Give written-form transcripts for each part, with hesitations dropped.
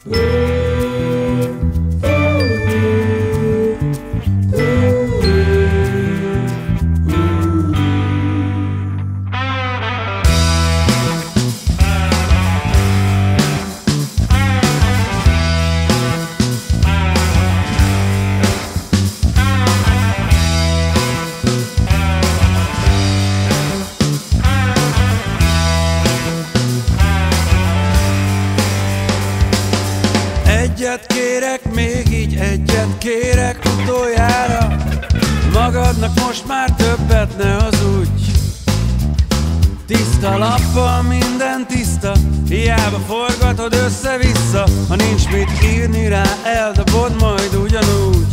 Egyet kérek, még így egyet kérek utoljára. Magadnak most már többet ne hazudj. Tiszta lappal minden tiszta, hiába forgatod össze-vissza. Ha nincs mit írni rá, eldobod majd ugyanúgy.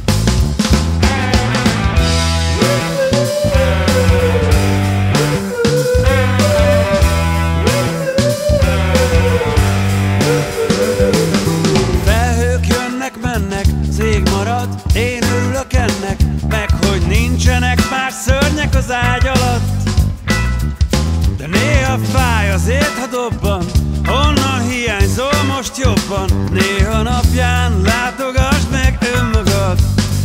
Én örülök ennek, meg hogy nincsenek már szörnyek az ágy alatt. De néha fáj azért, ha dobban, honnan hiányzol most jobban. Néha napján látogassd meg önmagad.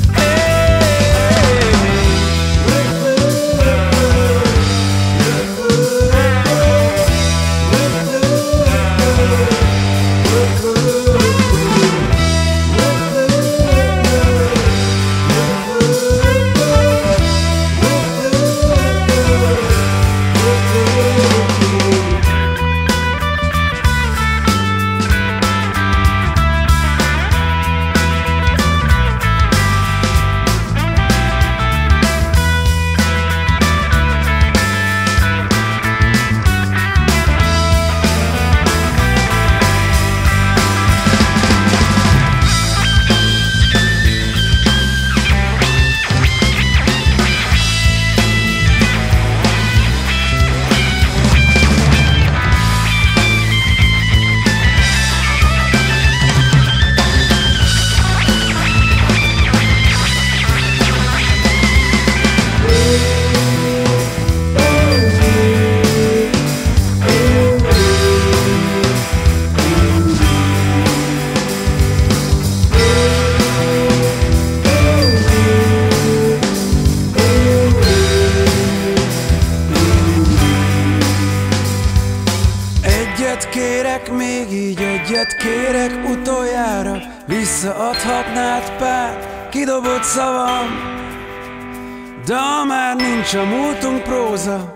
Egyet kérek, még így egyet kérek utoljára. Visszaadhatnád pár kidobott szavam. De már nincs a múltunk próza,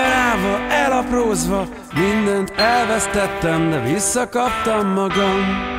ledarálva, elaprózva. Mindent elvesztettem, de visszakaptam magam.